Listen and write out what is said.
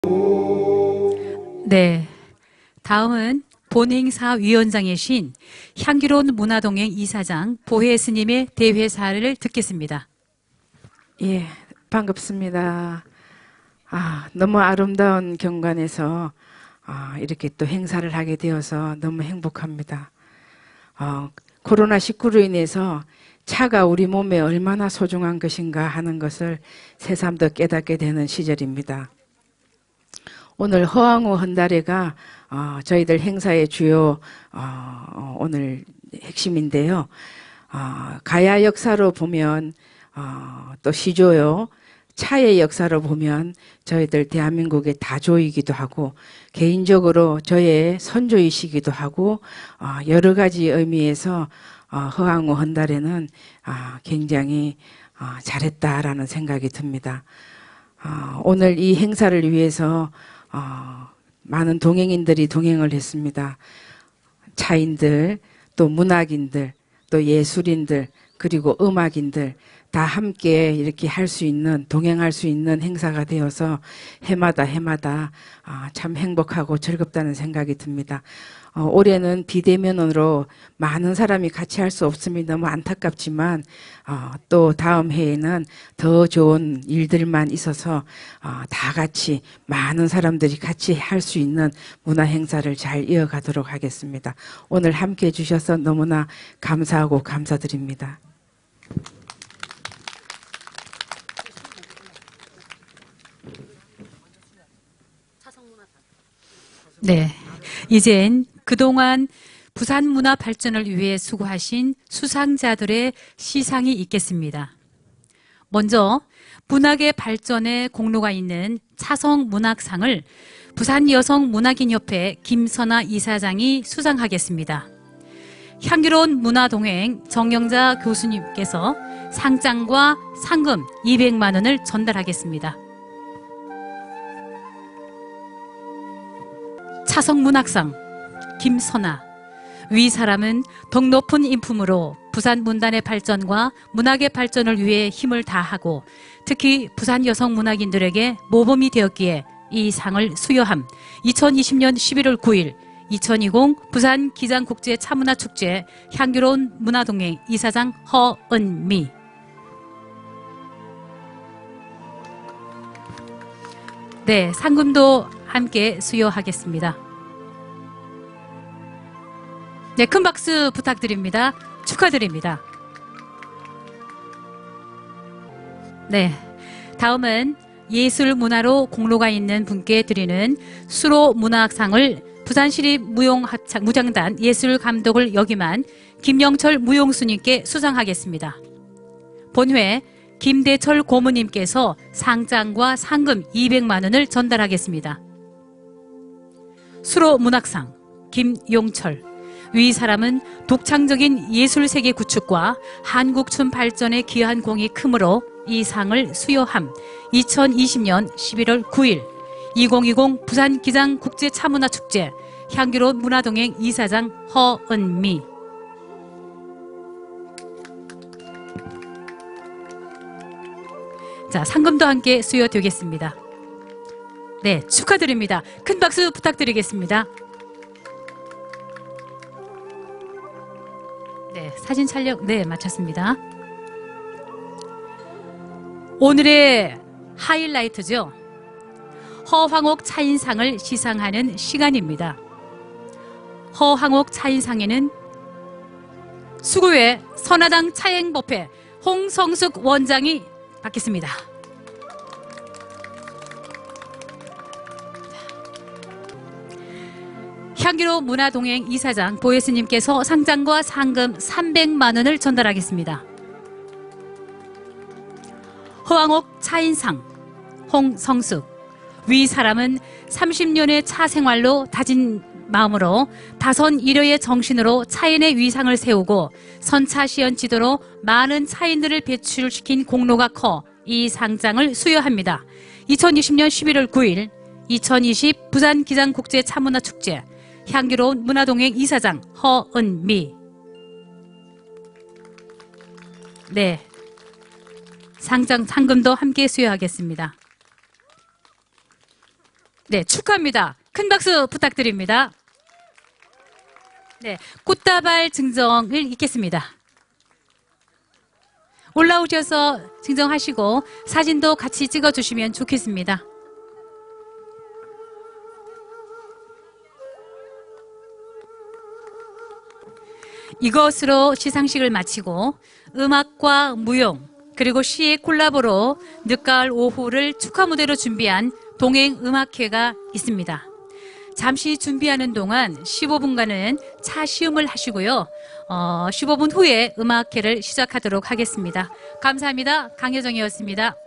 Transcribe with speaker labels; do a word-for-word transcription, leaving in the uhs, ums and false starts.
Speaker 1: 네, 다음은 본행사 위원장이신 향기로운 문화동행 이사장 보혜 스님의 대회사를 듣겠습니다.
Speaker 2: 예, 반갑습니다. 아, 너무 아름다운 경관에서 아, 이렇게 또 행사를 하게 되어서 너무 행복합니다. 어, 코로나 십구로 인해서 차가 우리 몸에 얼마나 소중한 것인가 하는 것을 새삼 더 깨닫게 되는 시절입니다. 오늘 허황우 헌달회가 어, 저희들 행사의 주요 어, 오늘 핵심인데요. 어, 가야 역사로 보면 어, 또 시조요. 차의 역사로 보면 저희들 대한민국의 다조이기도 하고 개인적으로 저의 선조이시기도 하고 어, 여러 가지 의미에서 어, 허황우 헌달회는 어, 굉장히 어, 잘했다라는 생각이 듭니다. 어, 오늘 이 행사를 위해서 어, 많은 동행인들이 동행을 했습니다. 차인들, 또 문학인들, 또 예술인들, 그리고 음악인들 다 함께 이렇게 할 수 있는, 동행할 수 있는 행사가 되어서 해마다 해마다 아, 참 행복하고 즐겁다는 생각이 듭니다. 어, 올해는 비대면으로 많은 사람이 같이 할 수 없음이 너무 안타깝지만 어, 또 다음 해에는 더 좋은 일들만 있어서 어, 다 같이 많은 사람들이 같이 할 수 있는 문화 행사를 잘 이어가도록 하겠습니다. 오늘 함께 해주셔서 너무나 감사하고 감사드립니다.
Speaker 1: 네, 이젠 그동안 부산 문화 발전을 위해 수고하신 수상자들의 시상이 있겠습니다. 먼저 문학의 발전에 공로가 있는 차성 문학상을 부산 여성문학인협회 김선아 이사장이 수상하겠습니다. 향기로운 문화동행 정영자 교수님께서 상장과 상금 이백만 원을 전달하겠습니다. 차성문학상 김선아, 위 사람은 덕 높은 인품으로 부산 문단의 발전과 문학의 발전을 위해 힘을 다하고 특히 부산 여성문학인들에게 모범이 되었기에 이 상을 수여함. 이천이십 년 십일월 구일 이천이십 부산 기장국제 차문화축제 향기로운 문화동행 이사장 허은미. 네, 상금도 함께 수여하겠습니다. 네, 큰 박수 부탁드립니다. 축하드립니다. 네, 다음은 예술 문화로 공로가 있는 분께 드리는 수로 문화상을 부산시립무용무장단 예술감독을 역임한 김영철 무용수님께 수상하겠습니다. 본회 김대철 고모님께서 상장과 상금 이백만 원을 전달하겠습니다. 수로 문학상 김용철, 위 사람은 독창적인 예술세계 구축과 한국춤 발전에 기여한 공이 크므로 이 상을 수여함. 이천이십 년 십일월 구일 이천이십 부산 기장국제차문화축제 향기로운 문화동행 이사장 허은미. 자, 상금도 함께 수여되겠습니다. 네, 축하드립니다. 큰 박수 부탁드리겠습니다. 네, 사진 촬영, 네, 마쳤습니다. 오늘의 하이라이트죠. 허황옥 차인상을 시상하는 시간입니다. 허황옥 차인상에는 수구회 선화당 차행법회 홍성숙 원장이 받겠습니다. 향기로운 문화동행 이사장 보혜 스님께서 상장과 상금 삼백만 원을 전달하겠습니다. 허황옥 차인상 홍성숙, 위 사람은 삼십 년의 차 생활로 다진 마음으로 다선 일여의 정신으로 차인의 위상을 세우고 선차시연 지도로 많은 차인들을 배출시킨 공로가 커 이 상장을 수여합니다. 이천이십 년 십일월 구일 이천이십 부산 기장국제차문화축제 향기로운 문화동행 이사장 허은미. 네, 상장 상금도 함께 수여하겠습니다. 네, 축하합니다. 큰 박수 부탁드립니다. 네, 꽃다발 증정을 읽겠습니다. 올라오셔서 증정하시고 사진도 같이 찍어주시면 좋겠습니다. 이것으로 시상식을 마치고 음악과 무용 그리고 시의 콜라보로 늦가을 오후를 축하 무대로 준비한 동행음악회가 있습니다. 잠시 준비하는 동안 십오 분간은 차 시음을 하시고요. 어, 십오 분 후에 음악회를 시작하도록 하겠습니다. 감사합니다. 강효정이었습니다.